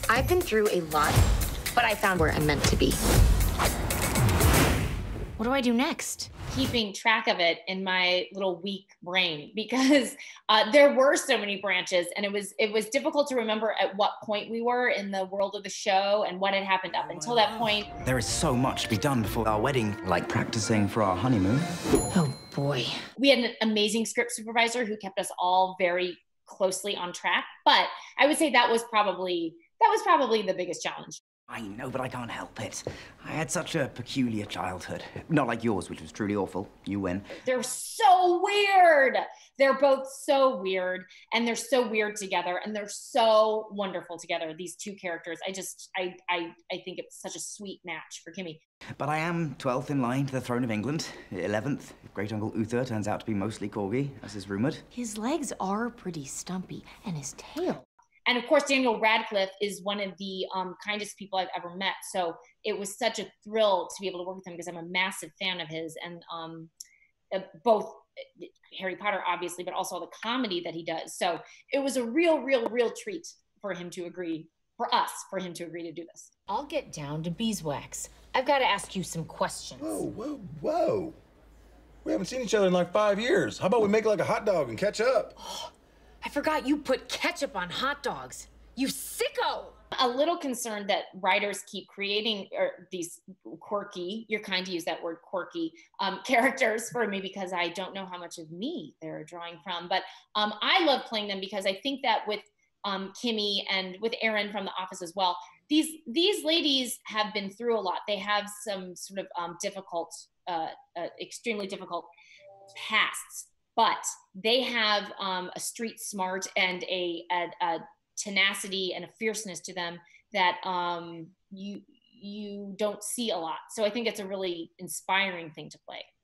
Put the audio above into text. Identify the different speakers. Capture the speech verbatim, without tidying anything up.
Speaker 1: I've been through a lot, but I found where I'm meant to be.
Speaker 2: What do I do next?
Speaker 3: Keeping track of it in my little weak brain, because uh, there were so many branches, and it was it was difficult to remember at what point we were in the world of the show and what had happened up until that point.
Speaker 4: There is so much to be done before our wedding, like practicing for our honeymoon.
Speaker 2: Oh boy.
Speaker 3: We had an amazing script supervisor who kept us all very closely on track, but I would say that was probably that was probably the biggest challenge.
Speaker 4: I know, but I can't help it. I had such a peculiar childhood. Not like yours, which was truly awful. You win.
Speaker 3: They're so weird. They're both so weird, and they're so weird together, and they're so wonderful together, these two characters. I just, I, I, I think it's such a sweet match for Kimmy.
Speaker 4: But I am twelfth in line to the throne of England. eleventh, if Great Uncle Uther turns out to be mostly corgi, as is rumored.
Speaker 2: His legs are pretty stumpy, and his tail.
Speaker 3: And of course, Daniel Radcliffe is one of the um, kindest people I've ever met. So it was such a thrill to be able to work with him, because I'm a massive fan of his, and um, uh, both Harry Potter, obviously, but also all the comedy that he does. So it was a real, real, real treat for him to agree, for us, for him to agree to do this.
Speaker 2: I'll get down to beeswax. I've got to ask you some questions.
Speaker 5: Whoa, whoa, whoa. We haven't seen each other in like five years. How about we make like a hot dog and catch up?
Speaker 2: I forgot you put ketchup on hot dogs. You sicko!
Speaker 3: A little concerned that writers keep creating or these quirky, you're kind to use that word quirky, um, characters for me, because I don't know how much of me they're drawing from. But um, I love playing them, because I think that with um, Kimmy and with Erin from The Office as well, these, these ladies have been through a lot. They have some sort of um, difficult, uh, uh, extremely difficult pasts. But they have um, a street smart and a, a, a tenacity and a fierceness to them that um, you you don't see a lot. So I think it's a really inspiring thing to play.